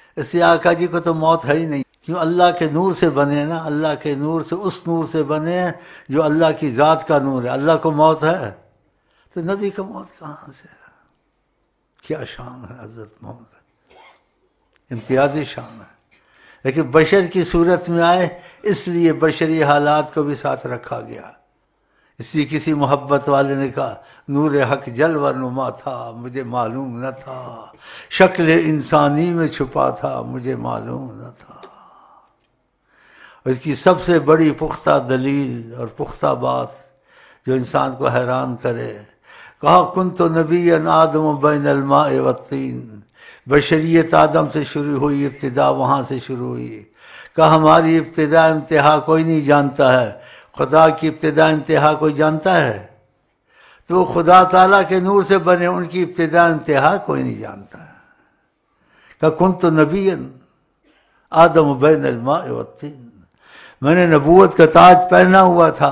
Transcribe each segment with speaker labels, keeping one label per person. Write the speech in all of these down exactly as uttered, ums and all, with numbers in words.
Speaker 1: اس لیے آقا جی کو تو موت ہے ہی نہیں، کیوں؟ اللہ کے نور سے بنے نا، اللہ کے نور سے، اس نور سے بنے ہیں جو اللہ کی ذات کا نور ہے۔ اللہ کو موت ہے تو نبی کو موت کہاں سے ہے؟ کیا شان ہے حضرت محمد، امتیازی شان ہے۔ لیکن بشر کی صورت میں آئے، اس لیے بشری حالات کو بھی ساتھ رکھا گیا۔ اس لیے کسی محبت والے نے کہا نور حق جلوہ نما تھا مجھے معلوم نہ تھا، شکل انسانی میں چھپا تھا مجھے معلوم نہ تھا۔ اور اس کی سب سے بڑی پختہ دلیل اور پختہ بات جو انسان کو حیران کرے، کہا کنت نبیا آدم بین الماء والطین، بشریت آدم سے شروع ہوئی، ابتدا وہاں سے شروع ہوئی۔ کہا ہماری ابتدا انتہا کوئی نہیں جانتا ہے، خدا کی ابتدا انتہا کوئی جانتا ہے؟ تو وہ خدا تعالیٰ کے نور سے بنے، ان کی ابتدا انتہا کوئی نہیں جانتا ہے۔ کہ کنت نبیا آدم بین الماء والطین، میں نے نبوت کا تاج پہنا ہوا تھا،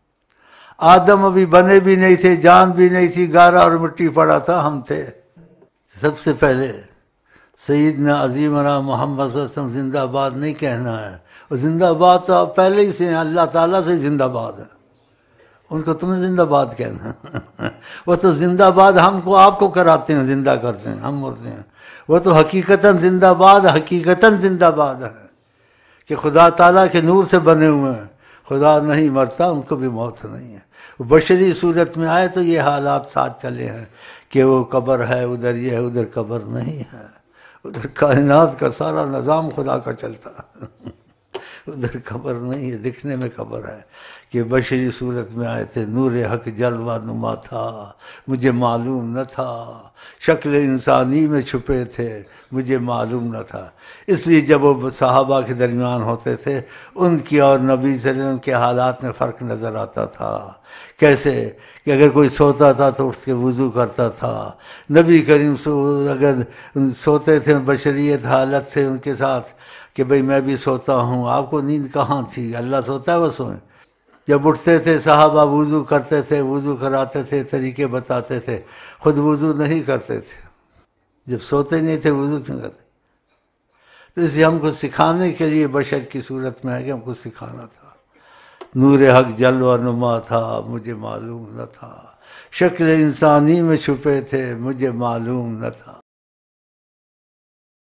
Speaker 1: آدم ابھی بنے بھی نہیں تھے، جان بھی نہیں تھی، گارا اور مٹی پڑا تھا، ہم تھے۔ سب سے پہلے سیدنا عظیمنا محمد صلی اللہ علیہ وسلم زندہ باد نہیں کہنا ہے، اور زندہ باد تو آپ پہلے ہی سے ہیں، اللہ تعالیٰ سے زندہ باد ہے، ان کو تم نے زندہ باد کہنا۔ وہ تو زندہ باد ہم کو آپ کو کراتے ہیں، زندہ کرتے ہیں، ہم مرتے ہیں۔ وہ تو حقیقتاً زندہ باد، حقیقتاً زندہ باد ہے کہ خدا تعالیٰ کے نور سے بنے ہوئے ہیں۔ خدا نہیں مرتا، ان کو بھی موت نہیں ہے۔ وہ بشری صورت میں آئے تو یہ حالات ساتھ چلے ہیں کہ وہ قبر ہے، ادھر یہ ہے، ادھر قبر نہیں ہے، ادھر کائنات کا سارا نظام خدا کا چلتا ہے، ادھر قبر نہیں ہے، دکھنے میں قبر ہے۔ کہ بشری صورت میں آئے تھے، نور حق جلوہ نما تھا مجھے معلوم نہ تھا، شکل انسانی میں چھپے تھے مجھے معلوم نہ تھا۔ اس لیے جب وہ صحابہ کے درمیان ہوتے تھے، ان کی اور نبی صلی اللہ علیہ وسلم کے حالات میں فرق نظر آتا تھا۔ کیسے کہ اگر کوئی سوتا تھا تو اٹھ کے وضو کرتا تھا، نبی کریم سو اگر سوتے تھے بشریت حالت سے ان کے ساتھ کہ بھئی میں بھی سوتا ہوں، آپ کو نیند کہاں تھی؟ اللہ سوتا ہے وہ سوئیں۔ جب اٹھتے تھے صحابہ وضو کرتے تھے، وضو کراتے تھے، طریقے بتاتے تھے، خود وضو نہیں کرتے تھے، جب سوتے نہیں تھے وضو کیوں کرتے؟ تو اس لیے ہم کو سکھانے کے لیے بشر کی صورت میں ہے کہ ہم کو سکھانا تھا۔ نور حق جلوہ نما تھا مجھے معلوم نہ تھا، شکل انسانی میں چھپے تھے مجھے معلوم نہ تھا۔